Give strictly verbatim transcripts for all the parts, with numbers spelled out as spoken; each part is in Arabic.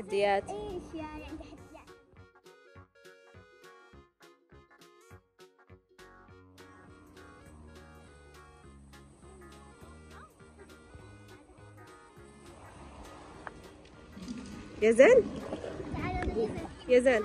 تحديات. ايش يعني عندي تحديات؟ يا زين تعالوا يا زين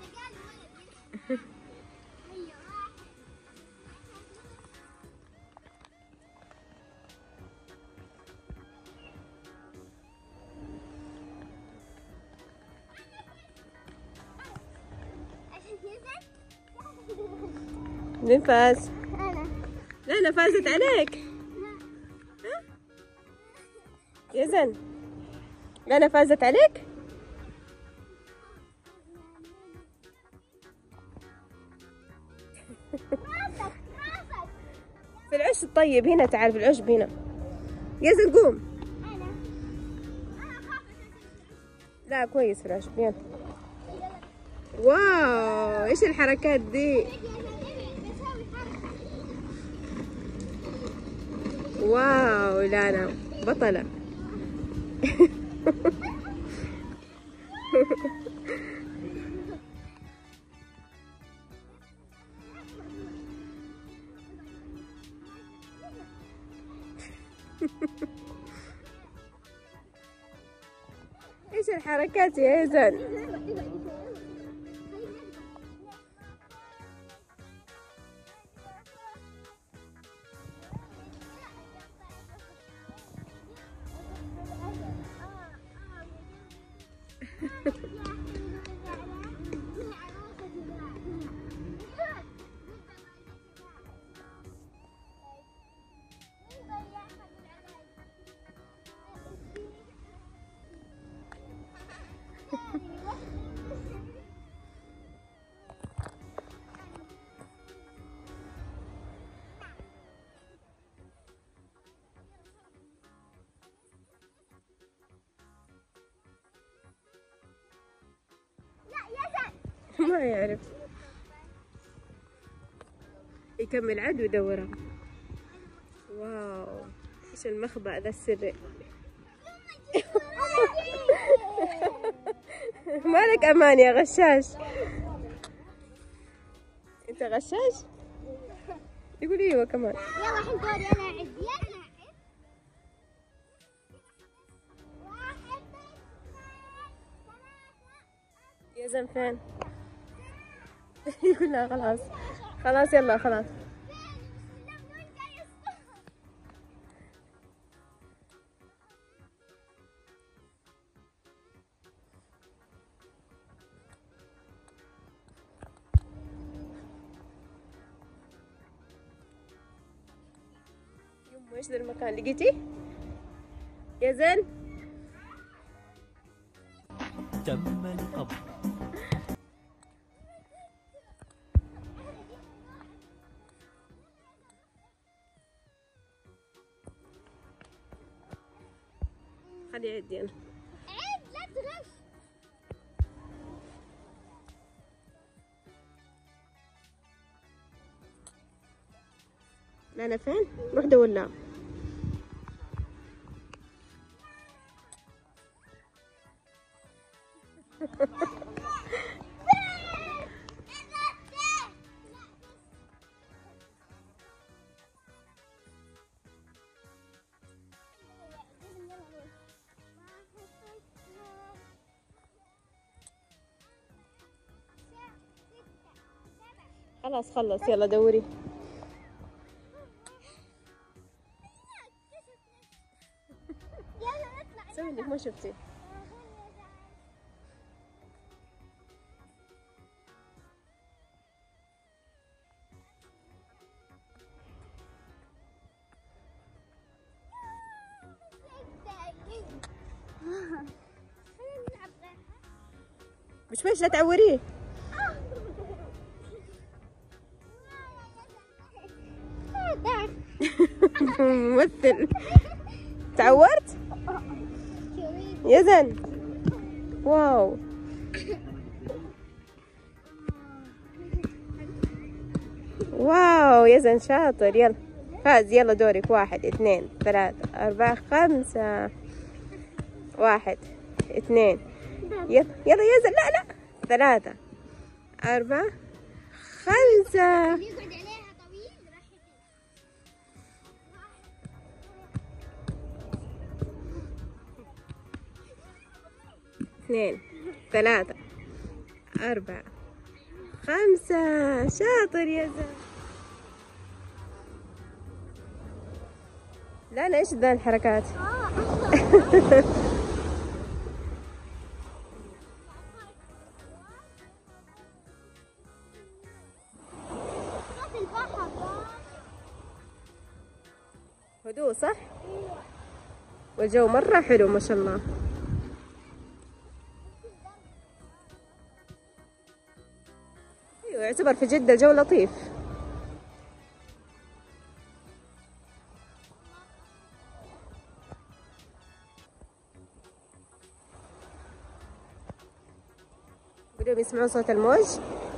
مين فاز؟ انا. لا انا فازت عليك. ها؟ يا زين لا انا فازت عليك. في العش الطيب هنا، تعال في العشب هنا. يا زين قوم. انا لا كويس في العشب. يلا. واو ايش الحركات دي؟ واو لا انا بطلة. ايش الحركات يا يزن؟ ما يعرف يكمل عد ويدورها. واو ايش المخبأ ذا السري. مالك امان يا غشاش؟ انت غشاش؟ يقول ايوه كمان. يلا الحين دوري انا اعد. يلا واحد يا زين فين؟ يقول لها خلاص خلاص يلا خلاص. يمه ايش ذا المكان لقيتي؟ يا زين تم القبض. خلي يعدي انا. عيب لا تغش. لا انا فين؟ روح دور لها. خلاص خلص يلا دوري. يلا نطلع. سوي انك ما شفتي. مش ماشي لا تعوريه. ممثل. تعورت؟ يا زين واو واو يا زين شاطر. يلا فاز. يلا دورك. واحد اثنين ثلاثة أربعة خمسة. واحد اثنين يلا يلا ينزل. لا لا. ثلاثة أربعة خمسة. اللي يقعد عليها طويل راح يفوز. اثنين ثلاثة أربعة خمسة. شاطر يا زلمة. لا أنا إيش ذا الحركات؟ صوت البحر. هدوء صح؟ والجو مرة حلو ما شاء الله. أيوة يعتبر في جدة الجو لطيف. بدهم يسمعون صوت الموج.